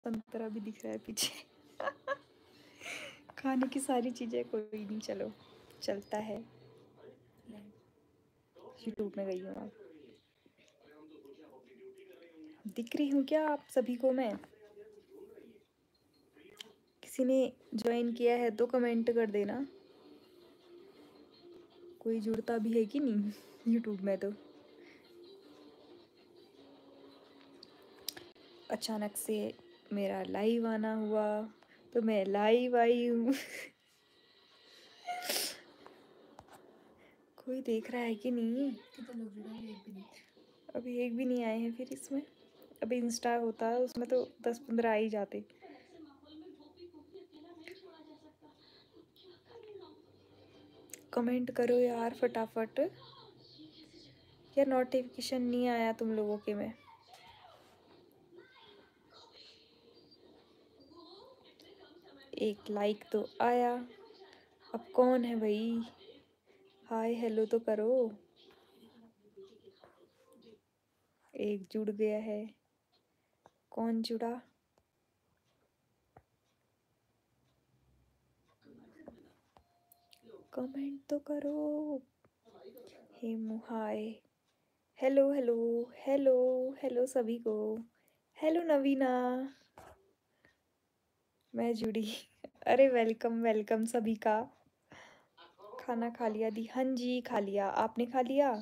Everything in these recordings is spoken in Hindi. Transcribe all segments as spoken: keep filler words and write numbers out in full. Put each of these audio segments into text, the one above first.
संतरा भी दिख रहा है पीछे। खाने की सारी चीजें, कोई नहीं, चलो चलता है। यूट्यूब में गई हूँ आप। दिख रही हूँ क्या आप सभी को मैं? किसी ने ज्वाइन किया है तो कमेंट कर देना। कोई जुड़ता भी है कि नहीं यूट्यूब में? तो अचानक से मेरा लाइव आना हुआ तो मैं लाइव आई हूँ। कोई देख रहा है कि नहीं? कितने लोग जुड़े हैं? एक भी नहीं। अभी एक भी नहीं आए हैं। फिर इसमें अभी इंस्टा होता है, उसमें तो दस पंद्रह आ ही जाते। कमेंट करो यार फटाफट। या नोटिफिकेशन नहीं आया तुम लोगों के में? एक लाइक तो आया। अब कौन है भाई? हाय हेलो तो करो। एक जुड़ गया है। कौन जुड़ा? कमेंट तो करो। Hemu hi. Hello hello hello hello सभी को। हेलो नवीना। मैं जुड़ी। अरे वेलकम वेलकम सभी का। खाना खा लिया दी? हाँ जी खा लिया। आपने खा लिया?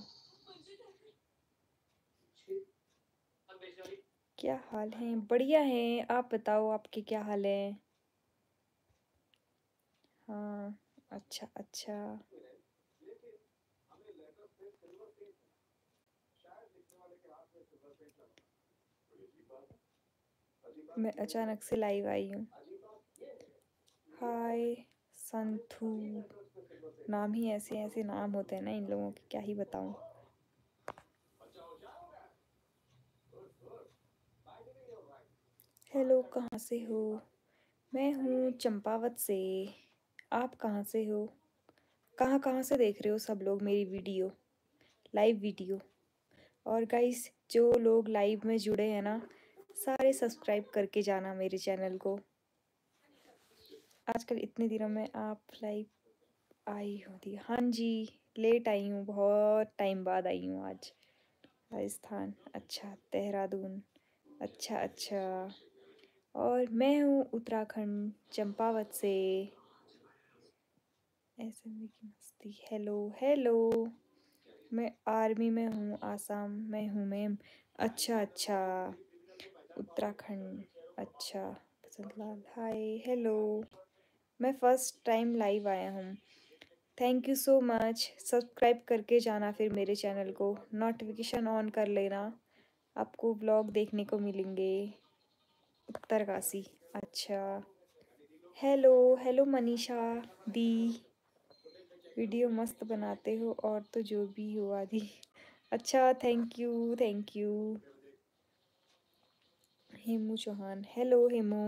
क्या हाल है? बढ़िया है। आप बताओ आपके क्या हाल है? हाँ अच्छा अच्छा। मैं अचानक से लाइव आई हूँ। हाय संथू। नाम ही ऐसे ऐसे नाम होते हैं ना इन लोगों के, क्या ही बताऊं। हेलो कहाँ से हो? मैं हूँ चंपावत से। आप कहाँ से हो? कहाँ कहाँ से देख रहे हो सब लोग मेरी वीडियो, लाइव वीडियो? और गाइस जो लोग लाइव में जुड़े हैं ना, सारे सब्सक्राइब करके जाना मेरे चैनल को। आजकल इतने दिनों में आप लाइव आई होती? हाँ जी लेट आई हूँ, बहुत टाइम बाद आई हूँ आज। राजस्थान, अच्छा देहरादून, अच्छा अच्छा। और मैं हूँ उत्तराखंड चंपावत से। ऐसे में की मस्ती। Hello hello. मैं आर्मी में हूँ, आसाम में हूँ मैम। अच्छा अच्छा। उत्तराखंड, अच्छा। Basant Lal hi hello. मैं फर्स्ट टाइम लाइव आया हूँ। Thank you so much. Subscribe करके जाना फिर मेरे चैनल को, नोटिफिकेशन ऑन कर लेना, आपको ब्लॉग देखने को मिलेंगे। उत्तरकाशी, अच्छा। हेलो हेलो मनीषा दी। वीडियो मस्त बनाते हो और तो जो भी हो आदि। अच्छा thank you thank you. Hemu Chauhan, hello Hemu.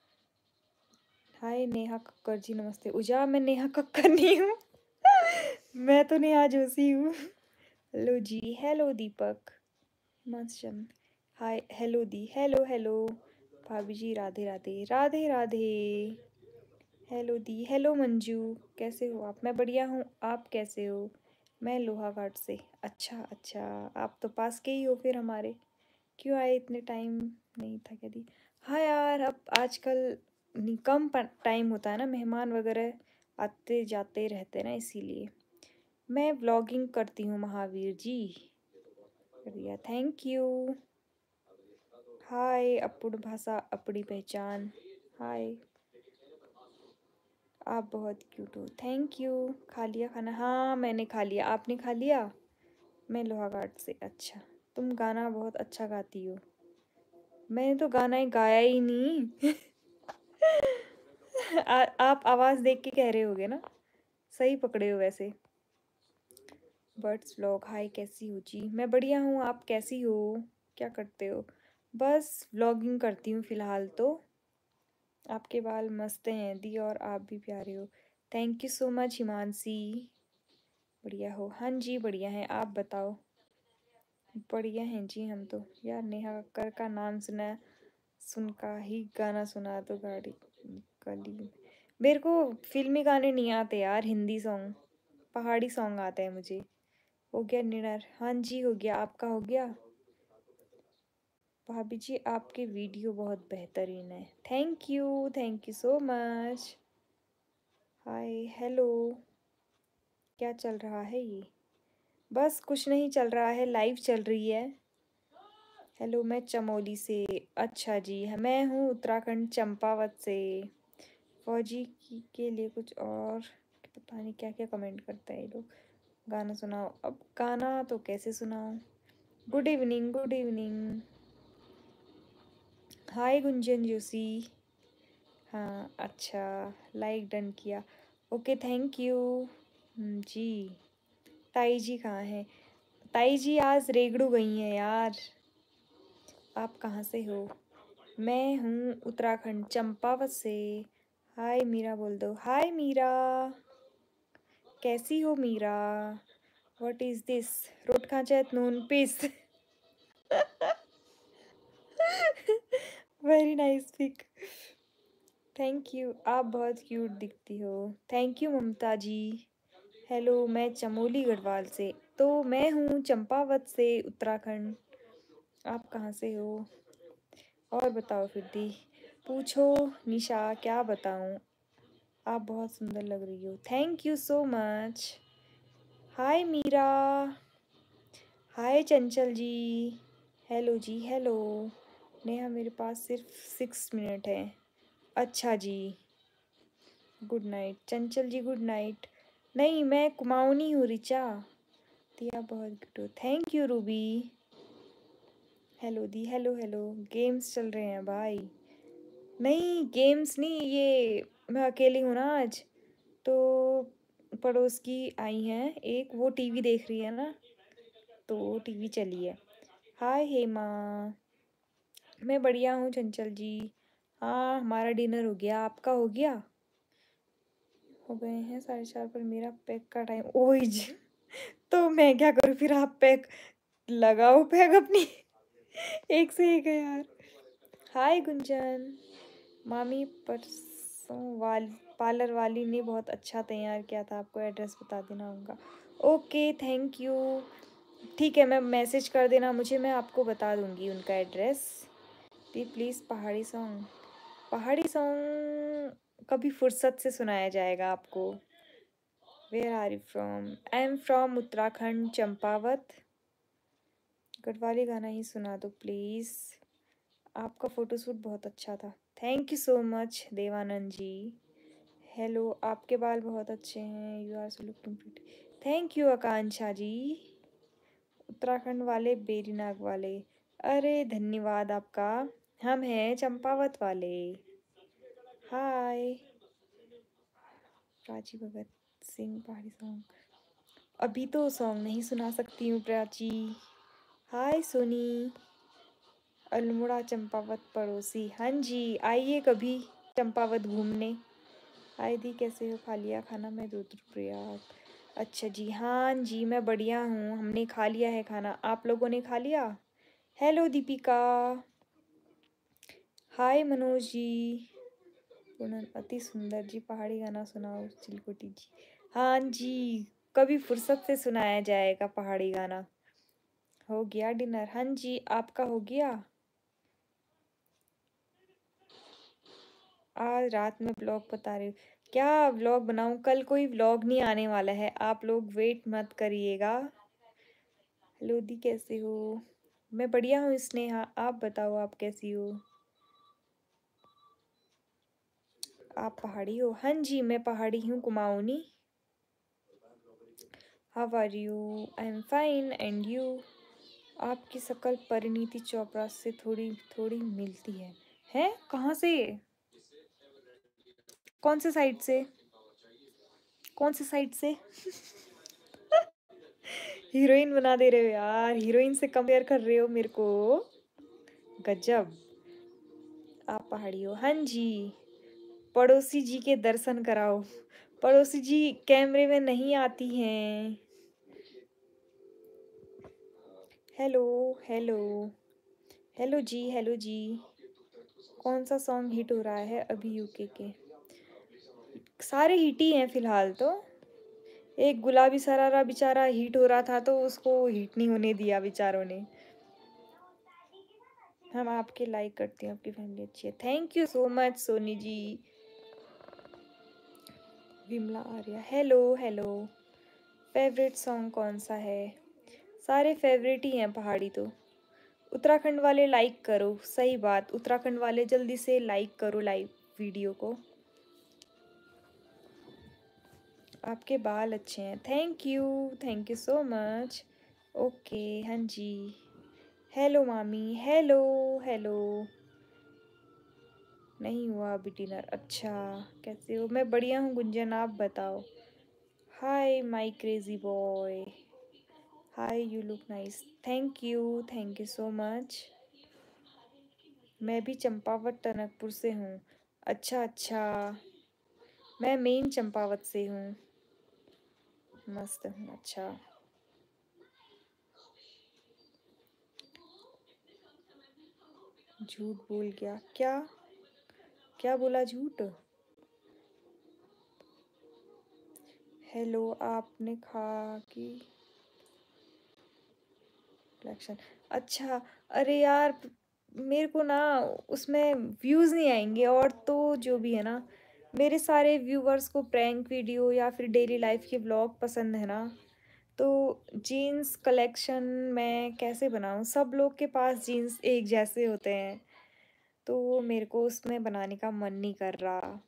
Hi Neha Kakkar ji, नमस्ते। उजा मैं नेहा कक्कर नहीं हूँ। मैं तो नेहा जोशी हूँ। हेलो जी, hello Deepak Himanshan, hi hello दी, हेलो हेलो भाभी जी, राधे राधे राधे राधे। हेलो दी, हेलो मंजू, कैसे हो आप? मैं बढ़िया हूँ, आप कैसे हो? मैं लोहाघाट से। अच्छा अच्छा, आप तो पास के ही हो फिर हमारे। क्यों आए इतने टाइम? नहीं था क्या दी? हाँ यार अब आजकल नि- कम टाइम होता है ना, मेहमान वगैरह आते जाते रहते हैं ना, इसीलिए। मैं व्लॉगिंग करती हूँ महावीर जी। बढ़िया थैंक यू। हाय अपुड़ भाषा अपनी पहचान, हाय। आप बहुत क्यूट हो, थैंक यू। खा लिया खाना? हाँ मैंने खा लिया, आपने खा लिया? मैं लोहाघाट से, अच्छा। तुम गाना बहुत अच्छा गाती हो। मैंने तो गाना ही गाया ही नहीं। आ, आप आवाज़ देख के कह रहे होगे ना, सही पकड़े हो वैसे। बर्ड्स व्लॉग, हाय कैसी हो जी? मैं बढ़िया हूँ, आप कैसी हो? क्या करते हो? बस व्लॉगिंग करती हूँ फ़िलहाल तो। आपके बाल मस्त हैं दी, और आप भी प्यारे हो। Thank you so much Himanshi. बढ़िया हो? हाँ जी बढ़िया हैं, आप बताओ। बढ़िया हैं जी हम तो। यार नेहा कक्कर का नाम सुना सुन का ही गाना सुना तो गाड़ी गली में। मेरे को फिल्मी गाने नहीं आते यार, हिंदी सॉन्ग, पहाड़ी सॉन्ग आते हैं मुझे। हो गया डिनर? हाँ जी हो गया, आपका हो गया? भाभी जी आपके वीडियो बहुत बेहतरीन है। Thank you, thank you so much. Hi hello, क्या चल रहा है ये? बस कुछ नहीं चल रहा है, लाइव चल रही है। हेलो, मैं चमोली से। अच्छा जी, मैं हूँ उत्तराखंड चंपावत से। फौजी की के लिए कुछ और पता नहीं क्या क्या कमेंट करते हैं ये लोग। गाना सुनाओ। अब गाना तो कैसे सुनाओ? Good evening, good evening. Hi Gunjan Joshi. हाँ अच्छा, लाइक डन किया। Okay thank you. जी, ताई जी कहाँ हैं? ताई जी आज रेगड़ू गई हैं यार। आप कहाँ से हो? मैं हूँ उत्तराखंड चंपावत से। हाय मीरा बोल दो। हाय मीरा, कैसी हो मीरा? What is this? रोट खांचात नून पीस। Very nice pic. Thank you, आप बहुत क्यूट दिखती हो। Thank you Mamta ji. Hello, मैं चमोली गढ़वाल से। तो मैं हूँ चंपावत से उत्तराखंड। आप कहाँ से हो? और बताओ फिर दी। पूछो निशा, क्या बताऊँ? आप बहुत सुंदर लग रही हो। Thank you so much. Hi Meera. Hi Chanchal ji. Hello जी हेलो। नेहा मेरे पास सिर्फ सिक्स मिनट है। अच्छा जी, गुड नाइट चंचल जी, गुड नाइट। नहीं मैं कुमाऊनी हूँ रिचा। दिया बहुत गुड हो। Thank you Ruby. हेलो दी, हेलो हेलो। गेम्स चल रहे हैं भाई? नहीं गेम्स नहीं, ये मैं अकेली हूँ ना आज, तो पड़ोस की आई हैं एक, वो टीवी देख रही है ना, तो टीवी चली है। हाय हेमा। मैं बढ़िया हूँ चंचल जी। हाँ हमारा डिनर हो गया, आपका हो गया? हो गए हैं साढ़े चार पर, मेरा पैक का टाइम ओह जी। तो मैं क्या करूँ फिर? आप पैक लगाओ, पैक अपनी। एक से एक है यार। हाय गुंजन। मामी परसों वाल पार्लर वाली ने बहुत अच्छा तैयार किया था, आपको एड्रेस बता देना उनका। Okay thank you. ठीक है, मैं मैसेज कर देना मुझे, मैं आपको बता दूंगी उनका एड्रेस। दी प्लीज़ पहाड़ी सॉन्ग। पहाड़ी सॉन्ग कभी फुर्सत से सुनाया जाएगा आपको। Where are you from? I am from Uttarakhand Champawat. Garhwali गाना ही सुना दो प्लीज़। आपका फ़ोटोशूट बहुत अच्छा था। Thank you so much Devanand ji. Hello, आपके बाल बहुत अच्छे हैं। You are so looking pretty. Thank you Akanksha ji. Uttarakhand वाले बेरीनाग वाले। अरे धन्यवाद आपका। हम हैं चंपावत वाले। हाय। प्राची भगत सिंह पहाड़ी सॉन्ग अभी तो सॉन्ग नहीं सुना सकती हूँ प्राची। हाय सोनी। अल्मोड़ा चंपावत पड़ोसी। हाँ जी आइए कभी चंपावत घूमने। हाय दी कैसे हो? खा लिया खाना? मैं रुद्रप्रयाग। अच्छा जी, हाँ जी मैं बढ़िया हूँ, हमने खा लिया है खाना। आप लोगों ने खा लिया? हेलो दीपिका। हाय मनोज जी। पूनम अति सुंदर जी, पहाड़ी गाना सुनाओ चिलकुटी जी। हाँ जी, कभी फुर्सत से सुनाया जाएगा पहाड़ी गाना। हो गया डिनर? हाँ जी, आपका हो गया? आज रात में ब्लॉग बता रही हूँ। क्या व्लॉग बनाऊँ? कल कोई व्लॉग नहीं आने वाला है, आप लोग वेट मत करिएगा। हेलो दी कैसे हो? मैं बढ़िया हूँ स्नेहा, आप बताओ आप कैसी हो? आप पहाड़ी हो? हाँ जी मैं पहाड़ी हूँ, Kumaoni. How are you? I am fine and you? आपकी शक्ल परिणीति चोपड़ा से थोड़ी थोड़ी मिलती है। हैं कहाँ से? कौन से साइड से? कौन से साइड से? हीरोइन बना दे रहे हो यार, हीरोइन से कंपेयर कर रहे हो मेरे को। गजब। आप पहाड़ी हो? हाँ जी। पड़ोसी जी के दर्शन कराओ। पड़ोसी जी कैमरे में नहीं आती हैं। Hello hello. हेलो जी, हेलो जी। कौन सा सॉन्ग हिट हो रहा है अभी यूके के? सारे हिट ही हैं फिलहाल तो। एक गुलाबी सरारा बेचारा हिट हो रहा था तो उसको हिट नहीं होने दिया बेचारों ने। हम आपके लाइक करते हैं, आपकी फैमिली अच्छी है। Thank you so much Soni ji. Vimla Arya, hello hello. Favourite song कौन सा है? सारे फेवरेट ही हैं पहाड़ी तो। उत्तराखंड वाले लाइक करो, सही बात, उत्तराखंड वाले जल्दी से लाइक करो लाइव वीडियो को। आपके बाल अच्छे हैं, thank you thank you so much. Okay हाँ जी। हेलो मामी, हेलो हेलो। नहीं हुआ अभी डिनर, अच्छा कैसे हो? मैं बढ़िया हूँ गुंजन, आप बताओ। Hi my crazy boy, hi you look nice, thank you thank you so much. मैं भी चंपावत टनकपुर से हूँ। अच्छा अच्छा, मैं मेन चंपावत से हूँ। मस्त हूँ, अच्छा। झूठ बोल गया क्या? क्या बोला झूठ? हेलो, आपने खा की कलेक्शन? अच्छा, अरे यार मेरे को ना उसमें व्यूज़ नहीं आएंगे, और तो जो भी है ना, मेरे सारे व्यूवर्स को प्रैंक वीडियो या फिर डेली लाइफ के व्लॉग पसंद है ना, तो जीन्स कलेक्शन मैं कैसे बनाऊँ? सब लोग के पास जीन्स एक जैसे होते हैं, तो मेरे को उसमें बनाने का मन नहीं कर रहा।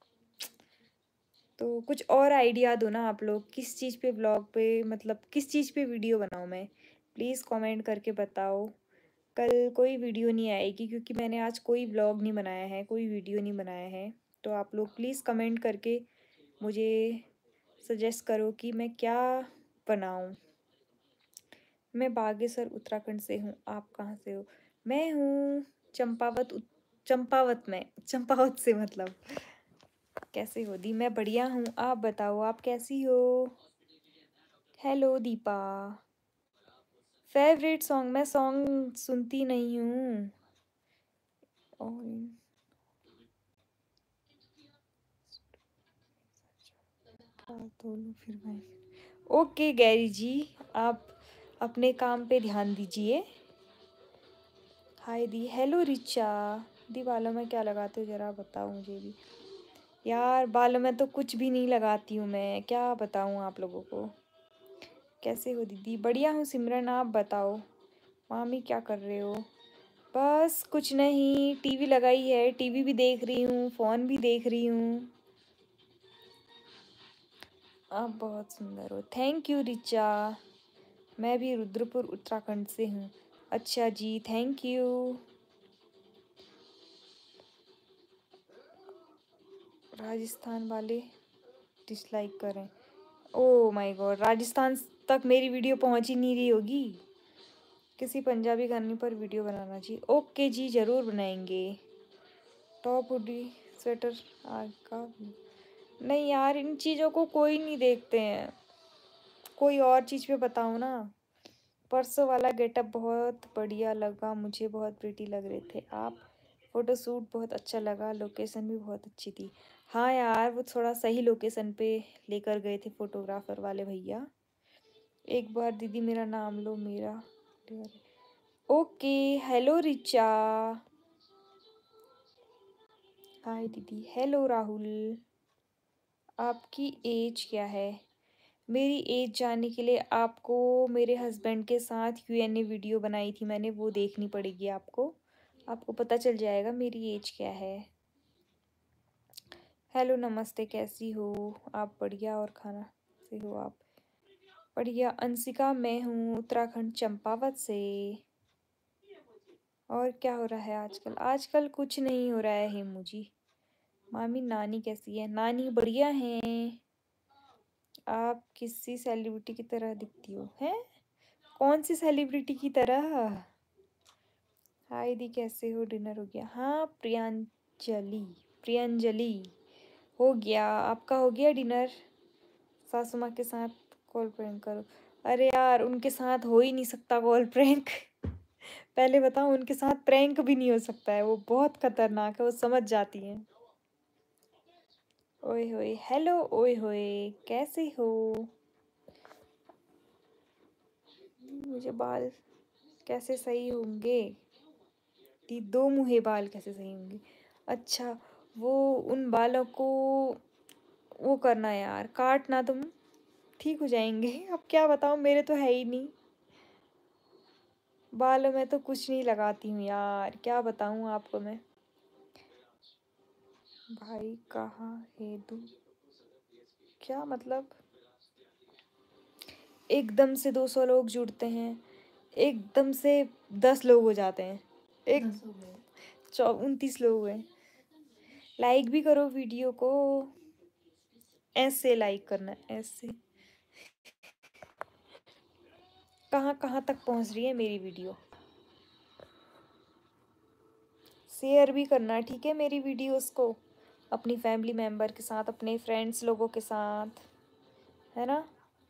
तो कुछ और आइडिया दो ना आप लोग, किस चीज़ पे ब्लॉग पे, मतलब किस चीज़ पे वीडियो बनाऊँ मैं? प्लीज़ कमेंट करके बताओ। कल कोई वीडियो नहीं आएगी क्योंकि मैंने आज कोई ब्लॉग नहीं बनाया है, कोई वीडियो नहीं बनाया है। तो आप लोग प्लीज़ कमेंट करके मुझे सजेस्ट करो कि मैं क्या बनाऊँ। मैं बागेश्वर उत्तराखंड से हूँ, आप कहाँ से हो? मैं हूँ चंपावत, चंपावत में, चंपावत से मतलब। कैसे हो दी? मैं बढ़िया हूँ, आप बताओ आप कैसी हो? हेलो दीपा। फेवरेट सॉन्ग, मैं सॉन्ग सुनती नहीं हूँ। तो फिर भाई, ओके गैरी जी, आप अपने काम पे ध्यान दीजिए। हाय दी, हेलो रिचा। दी बालों में क्या लगाते हो जरा बताओ मुझे भी। यार बालों में तो कुछ भी नहीं लगाती हूँ मैं, क्या बताऊँ आप लोगों को। कैसे हो दीदी? बढ़िया हूँ सिमरन, आप बताओ। मामी क्या कर रहे हो? बस कुछ नहीं, टीवी लगाई है, टीवी भी देख रही हूँ, फ़ोन भी देख रही हूँ। आप बहुत सुंदर हो, थैंक यू रिचा। मैं भी रुद्रपुर उत्तराखंड से हूँ। अच्छा जी, थैंक यू। राजस्थान वाले डिसलाइक करें? ओह माय गॉड, राजस्थान तक मेरी वीडियो पहुँच ही नहीं रही होगी। किसी पंजाबी गाने पर वीडियो बनाना चाहिए। ओके जी, ज़रूर बनाएंगे। टॉप हुडी स्वेटर आग का नहीं यार, इन चीज़ों को कोई नहीं देखते हैं, कोई और चीज़ पे बताओ ना। परसों वाला गेटअप बहुत बढ़िया लगा मुझे, बहुत प्रीटी लग रहे थे आप। फ़ोटोशूट बहुत अच्छा लगा, लोकेशन भी बहुत अच्छी थी। हाँ यार, वो थोड़ा सही लोकेशन पे लेकर गए थे फोटोग्राफर वाले भैया। एक बार दीदी मेरा नाम लो, मेरा ओके। हेलो रिचा, हाय दीदी। हेलो राहुल, आपकी एज क्या है? मेरी एज जानने के लिए आपको मेरे हस्बैंड के साथ क्यू एन ए वीडियो बनाई थी मैंने, वो देखनी पड़ेगी आपको। आपको पता चल जाएगा मेरी एज क्या है। हेलो नमस्ते, कैसी हो आप? बढ़िया, और खाना से हो आप? बढ़िया। अंशिका, मैं हूँ उत्तराखंड चंपावत से। और क्या हो रहा है आजकल? आजकल कुछ नहीं हो रहा है हेमू जी। मामी नानी कैसी है? नानी बढ़िया हैं। आप किसी सेलिब्रिटी की तरह दिखती हो, हैं? कौन सी सेलिब्रिटी की तरह? हाय दी, कैसे हो? डिनर हो गया? हाँ प्रियांजलि, प्रियांजलि हो गया। आपका हो गया डिनर? सासू माँ के साथ कॉल प्रैंक करो? अरे यार उनके साथ हो ही नहीं सकता कॉल प्रैंक। पहले बताओ, उनके साथ प्रैंक भी नहीं हो सकता है, वो बहुत खतरनाक है, वो समझ जाती हैं। ओए होए, हेलो ओए होए, कैसे हो? मुझे बाल कैसे सही होंगे? दी दो मुहे बाल कैसे सही होंगे? अच्छा, वो उन बालों को वो करना है यार, काटना, तुम ठीक हो जाएंगे। अब क्या बताऊँ, मेरे तो है ही नहीं। बालों में तो कुछ नहीं लगाती हूँ यार, क्या बताऊँ आपको मैं। भाई कहाँ है तू? क्या मतलब? एकदम से दो सौ लोग जुड़ते हैं, एकदम से दस लोग हो जाते हैं, एक चौ उनतीस लोग हुए। लाइक भी करो वीडियो को, ऐसे लाइक करना है, ऐसे। कहाँ कहाँ तक पहुँच रही है मेरी वीडियो? शेयर भी करना, ठीक है, मेरी वीडियोस को अपनी फैमिली मेम्बर के साथ, अपने फ्रेंड्स लोगों के साथ, है ना।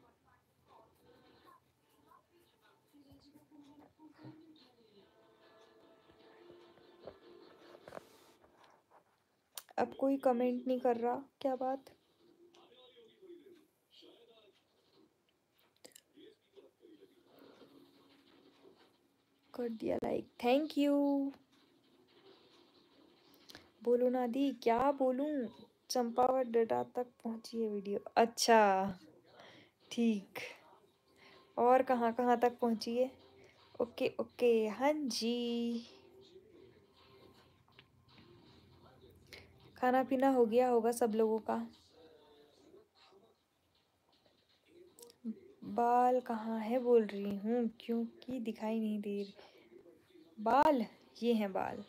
अब कोई कमेंट नहीं कर रहा, क्या बात? कर दिया लाइक, थैंक यू। बोलो ना दी, क्या बोलूं? चंपावत डेटा तक पहुंची है वीडियो, अच्छा ठीक। और कहाँ कहाँ तक पहुंची है? ओके ओके, हाँ जी। खाना पीना हो गया होगा सब लोगों का। बाल कहाँ है बोल रही हूँ, क्योंकि दिखाई नहीं दे रहे बाल। ये हैं बाल,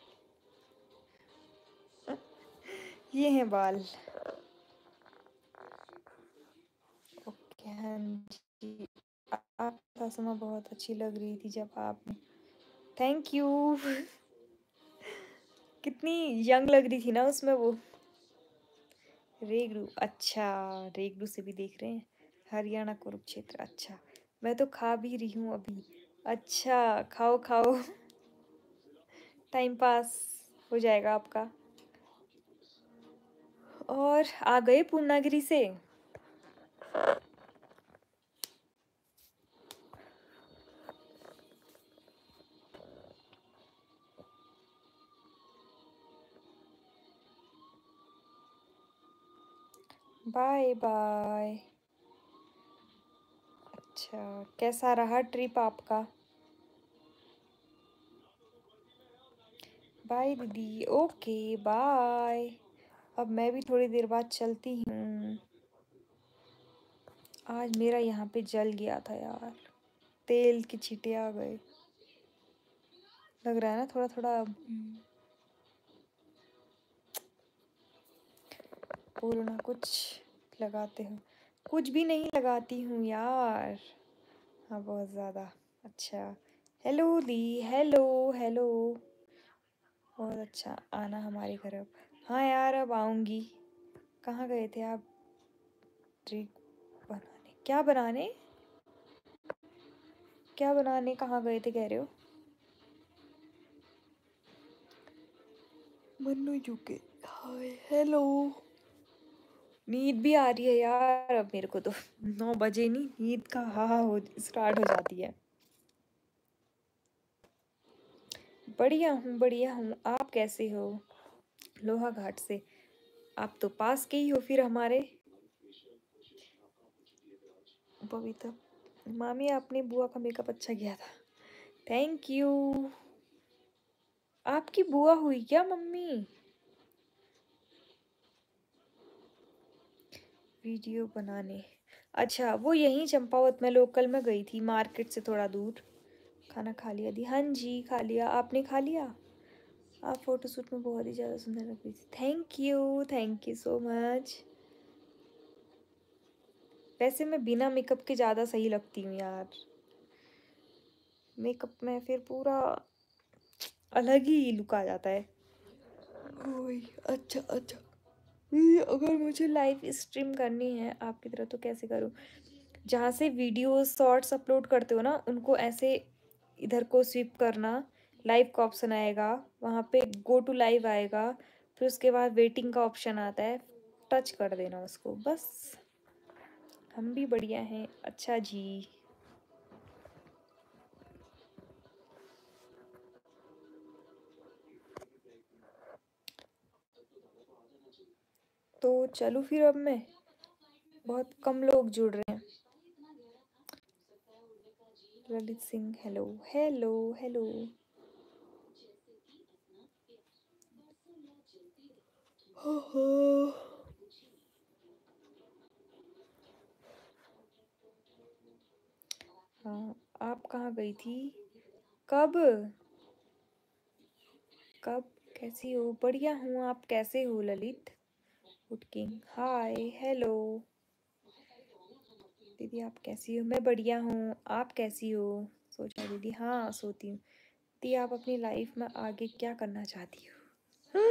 ये हैं बाल। ओके हाँ जी। आपका समय बहुत अच्छी लग रही थी जब आपने, थैंक यू। कितनी यंग लग रही थी ना उसमें वो। रेगड़ू, अच्छा, रेगड़ू से भी देख रहे हैं। हरियाणा कुरुक्षेत्र, अच्छा। मैं तो खा भी रही हूँ अभी। अच्छा, खाओ खाओ। टाइम पास हो जाएगा आपका। और आ गए पूर्णागिरी से? Bye bye. अच्छा, कैसा रहा ट्रिप आपका? बाय दीदी, ओके बाय। अब मैं भी थोड़ी देर बाद चलती हूँ। आज मेरा यहाँ पे जल गया था यार, तेल के छींटे आ गए। लग रहा है ना थोड़ा थोड़ा। बोलो ना, कुछ लगाते हो? कुछ भी नहीं लगाती हूँ यार। हाँ, बहुत ज़्यादा। अच्छा, हेलो दी, हेलो हेलो। बहुत अच्छा, आना हमारे घर अब। हाँ यार, अब आऊँगी। कहाँ गए थे आप? ट्रिक बनाने, क्या बनाने? क्या बनाने कहाँ गए थे कह रहे हो? मन्नू जुके, हाय हेलो। नींद भी आ रही है यार अब मेरे को तो। नौ बजे नहीं, नींद का हा हा हो स्टार्ट हो जाती है। बढ़िया हूँ, बढ़िया हूँ, आप कैसे हो? लोहा घाट से? आप तो पास के ही हो फिर हमारे। बबीता मामी, आपने बुआ का मेकअप अच्छा किया था, थैंक यू। आपकी बुआ हुई क्या मम्मी? वीडियो बनाने, अच्छा, वो यहीं चंपावत में लोकल में गई थी, मार्केट से थोड़ा दूर। खाना खा लिया दी? हाँ जी खा लिया, आपने खा लिया? आप फोटोशूट में बहुत ही ज़्यादा सुंदर लग रही थी, thank you, thank you so much. वैसे मैं बिना मेकअप के ज़्यादा सही लगती हूँ यार, मेकअप में फिर पूरा अलग ही लुक आ जाता है। ओए, अच्छा अच्छा। ये अगर मुझे लाइव स्ट्रीम करनी है आपकी तरह तो कैसे करूँ? जहाँ से वीडियो शॉर्ट्स अपलोड करते हो ना, उनको ऐसे इधर को स्विप करना, लाइव का ऑप्शन आएगा, वहाँ पे गो टू लाइव आएगा, फिर उसके बाद वेटिंग का ऑप्शन आता है, टच कर देना उसको बस। हम भी बढ़िया हैं। अच्छा जी। तो चलूँ फिर अब मैं, बहुत कम लोग जुड़ रहे हैं। Lalit Singh hello hello hello. हो हो। हाँ, आप कहाँ गई थी? कब? कब? कैसी हो? बढ़िया हूँ, आप कैसे हो Lalit? Good king hi hello. दीदी आप कैसी हो? मैं बढ़िया हूँ, आप कैसी हो? सोचा दीदी, हाँ सोती हूँ। दीदी आप अपनी लाइफ में आगे क्या करना चाहती हो?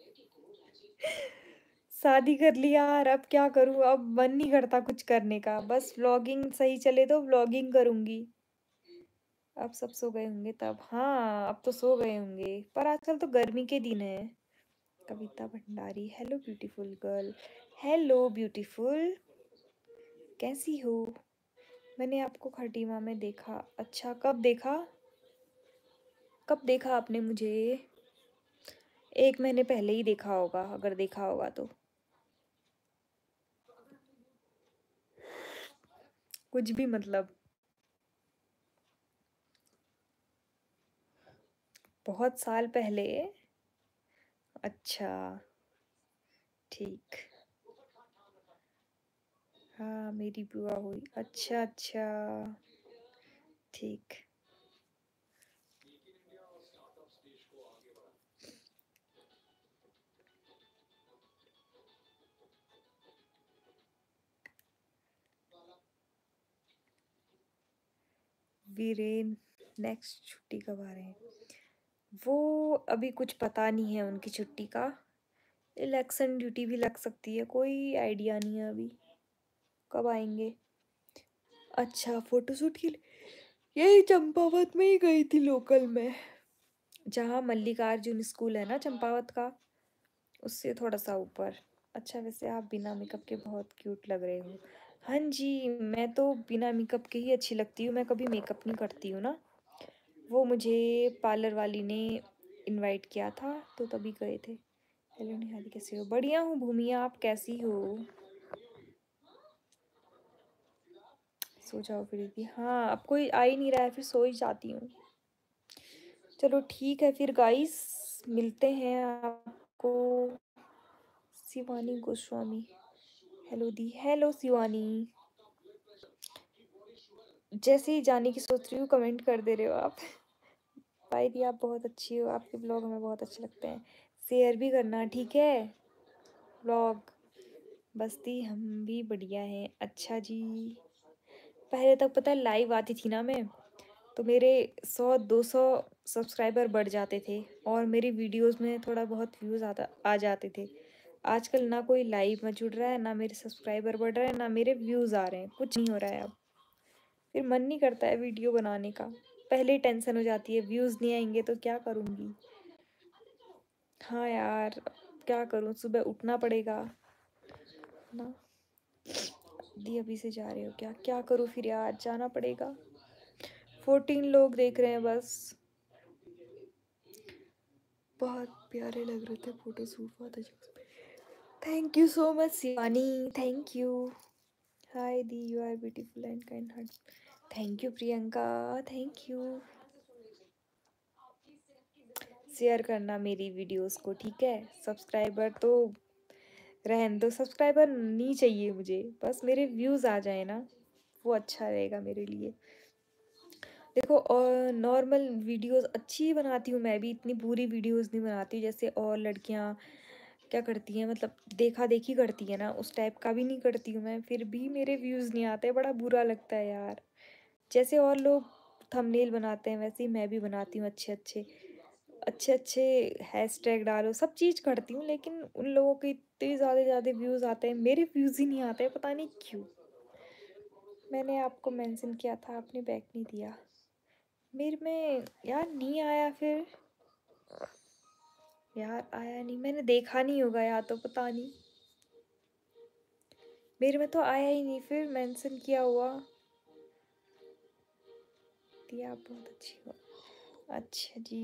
शादी कर लिया यार, अब क्या करूँ? अब मन नहीं करता कुछ करने का, बस व्लॉगिंग सही चले तो व्लॉगिंग करूँगी। अब सब सो गए होंगे तब, हाँ अब तो सो गए होंगे, पर आजकल तो गर्मी के दिन है। Kavita Bhandari hello beautiful girl. Hello beautiful, कैसी हो? मैंने आपको खटीमा में देखा। अच्छा, कब देखा? कब देखा आपने मुझे? एक महीने पहले ही देखा होगा, अगर देखा होगा तो। कुछ भी मतलब। बहुत साल पहले? अच्छा, ठीक। हाँ मेरी बुआ हुई, अच्छा अच्छा, ठीक। वीरेन नेक्स्ट छुट्टी कब आ रहे हैं? वो अभी कुछ पता नहीं है उनकी छुट्टी का। इलेक्शन ड्यूटी भी लग सकती है, कोई आइडिया नहीं है अभी कब आएंगे। अच्छा, फोटोशूट के लिए यही चंपावत में ही गई थी, लोकल में, जहाँ मल्लिकार्जुन स्कूल है ना चंपावत का, उससे थोड़ा सा ऊपर। अच्छा, वैसे आप बिना मेकअप के बहुत क्यूट लग रहे हो। हाँ जी, मैं तो बिना मेकअप के ही अच्छी लगती हूँ, मैं कभी मेकअप नहीं करती हूँ ना। वो मुझे पार्लर वाली ने इनवाइट किया था तो तभी गए थे। हेलो निहारी, कैसे हो? बढ़िया हूँ भूमि, आप कैसी हो? सो जाओ फिर दीदी, हाँ अब कोई आ ही नहीं रहा है, फिर सो ही जाती हूँ। चलो ठीक है फिर गाइस, मिलते हैं आपको। शिवानी गोस्वामी हेलो दी, हेलो शिवानी। जैसे ही जाने की सोच रही हूँ कमेंट कर दे रहे हो आप। बाय दी, आप बहुत अच्छी हो, आपके ब्लॉग हमें बहुत अच्छे लगते हैं, शेयर भी करना ठीक है ब्लॉग। बस्ती हम भी बढ़िया हैं। अच्छा जी। पहले तक पता है लाइव आती थी ना मैं, तो मेरे सौ दो सौ सब्सक्राइबर बढ़ जाते थे और मेरी वीडियोस में थोड़ा बहुत व्यूज़ आता आ जाते थे। आजकल ना कोई लाइव में जुड़ रहा है, ना मेरे सब्सक्राइबर बढ़ रहे हैं, ना मेरे व्यूज़ आ रहे हैं, कुछ नहीं हो रहा है अब। फिर मन नहीं करता है वीडियो बनाने का, पहले ही टेंशन हो जाती है व्यूज़ नहीं आएंगे तो क्या करूँगी। हाँ यार, क्या करूँ, सुबह उठना पड़ेगा ना। दी अभी से जा रहे हो क्या? क्या करूँ फिर यार, जाना पड़ेगा। फोर्टीन लोग देख रहे हैं बस। बहुत प्यारे लग रहे थे फोटो शूट, बहुत अच्छा। Thank you so much Shivani, thank you. Hi दी, you are beautiful and kind heart. Thank you Priyanka, thank you. Share करना मेरी वीडियोस को ठीक है। सब्सक्राइबर तो रहने दो, सब्सक्राइबर नहीं चाहिए मुझे, बस मेरे व्यूज़ आ जाए ना, वो अच्छा रहेगा मेरे लिए। देखो, और नॉर्मल वीडियोस अच्छी बनाती हूँ मैं भी, इतनी बुरी वीडियोस नहीं बनाती जैसे और लड़कियाँ क्या करती हैं, मतलब देखा देखी करती है ना, उस टाइप का भी नहीं करती हूँ मैं, फिर भी मेरे व्यूज़ नहीं आते, बड़ा बुरा लगता है यार। जैसे और लोग थंबनेल बनाते हैं वैसे ही मैं भी बनाती हूँ, अच्छे अच्छे अच्छे अच्छे हैशटैग डालो, सब चीज़ करती हूँ, लेकिन उन लोगों के इतने ज़्यादा ज़्यादा व्यूज़ आते हैं, मेरे व्यूज़ ही नहीं आते, पता नहीं क्यों। मैंने आपको मेंशन किया था, आपने बैक नहीं दिया। मेरे में यार नहीं आया फिर। यार आया नहीं, मैंने देखा नहीं होगा या तो पता नहीं। मेरे में तो आया ही नहीं फिर मेंशन किया हुआ। दिया बहुत अच्छी हुआ। अच्छा जी।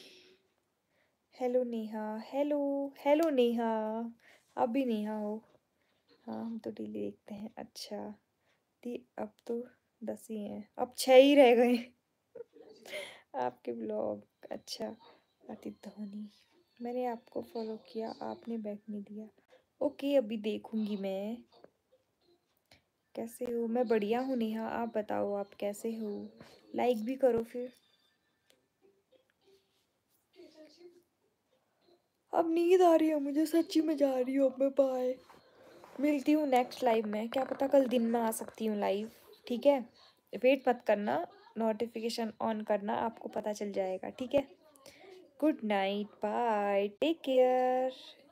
Hello Neha, hello hello Neha. अब भी नेहा हो। हाँ हम तो डेली देखते हैं। अच्छा दी अब तो दस ही हैं, अब छह ही रह गए आपके ब्लॉग। अच्छा आतिफ धोनी, मैंने आपको फॉलो किया, आपने बैक नहीं दिया। ओके अभी देखूंगी मैं। कैसे हो? मैं बढ़िया हूँ नेहा, आप बताओ आप कैसे हो? लाइक भी करो फिर। अब नींद आ रही है मुझे, सच्ची में जा रही हूँ अब मैं। बाय, मिलती हूँ नेक्स्ट लाइव में, क्या पता कल दिन में आ सकती हूँ लाइव। ठीक है, वेट मत करना, नोटिफिकेशन ऑन करना, आपको पता चल जाएगा। ठीक है, good night, bye, take care.